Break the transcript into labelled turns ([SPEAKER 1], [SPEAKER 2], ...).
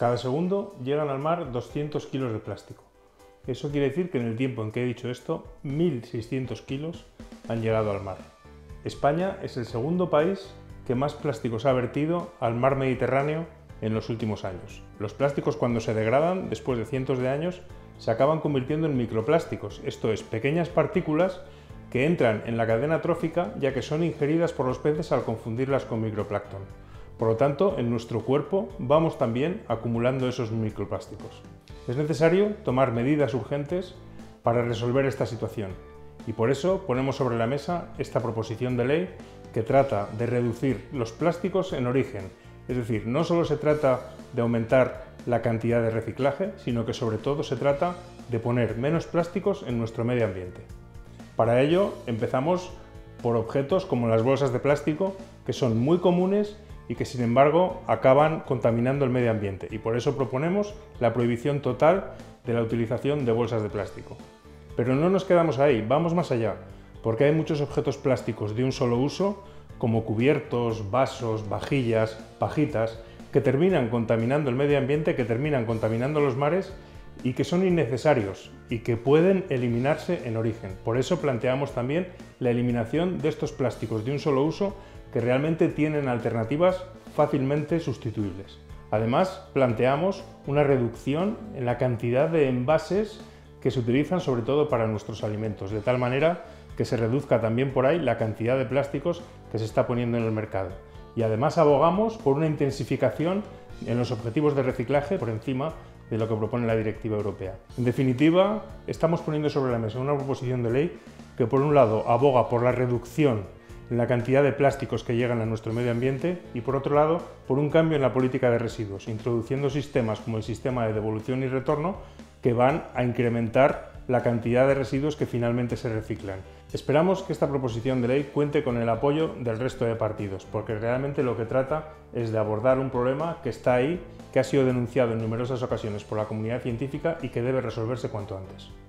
[SPEAKER 1] Cada segundo llegan al mar 200 kilos de plástico. Eso quiere decir que en el tiempo en que he dicho esto, 1.600 kilos han llegado al mar. España es el segundo país que más plásticos ha vertido al mar Mediterráneo en los últimos años. Los plásticos, cuando se degradan, después de cientos de años, se acaban convirtiendo en microplásticos, esto es, pequeñas partículas que entran en la cadena trófica ya que son ingeridas por los peces al confundirlas con microplancton. Por lo tanto, en nuestro cuerpo vamos también acumulando esos microplásticos. Es necesario tomar medidas urgentes para resolver esta situación y por eso ponemos sobre la mesa esta proposición de ley que trata de reducir los plásticos en origen. Es decir, no solo se trata de aumentar la cantidad de reciclaje, sino que sobre todo se trata de poner menos plásticos en nuestro medio ambiente. Para ello empezamos por objetos como las bolsas de plástico, que son muy comunes y que sin embargo acaban contaminando el medio ambiente, y por eso proponemos la prohibición total de la utilización de bolsas de plástico. Pero no nos quedamos ahí, vamos más allá, porque hay muchos objetos plásticos de un solo uso, como cubiertos, vasos, vajillas, pajitas, que terminan contaminando el medio ambiente, que terminan contaminando los mares y que son innecesarios y que pueden eliminarse en origen. Por eso planteamos también la eliminación de estos plásticos de un solo uso que realmente tienen alternativas fácilmente sustituibles. Además, planteamos una reducción en la cantidad de envases que se utilizan sobre todo para nuestros alimentos, de tal manera que se reduzca también por ahí la cantidad de plásticos que se está poniendo en el mercado. Y además abogamos por una intensificación en los objetivos de reciclaje por encima de lo que propone la Directiva Europea. En definitiva, estamos poniendo sobre la mesa una proposición de ley que por un lado aboga por la reducción en la cantidad de plásticos que llegan a nuestro medio ambiente y por otro lado por un cambio en la política de residuos, introduciendo sistemas como el sistema de devolución y retorno que van a incrementar la cantidad de residuos que finalmente se reciclan. Esperamos que esta proposición de ley cuente con el apoyo del resto de partidos, porque realmente lo que trata es de abordar un problema que está ahí, que ha sido denunciado en numerosas ocasiones por la comunidad científica y que debe resolverse cuanto antes.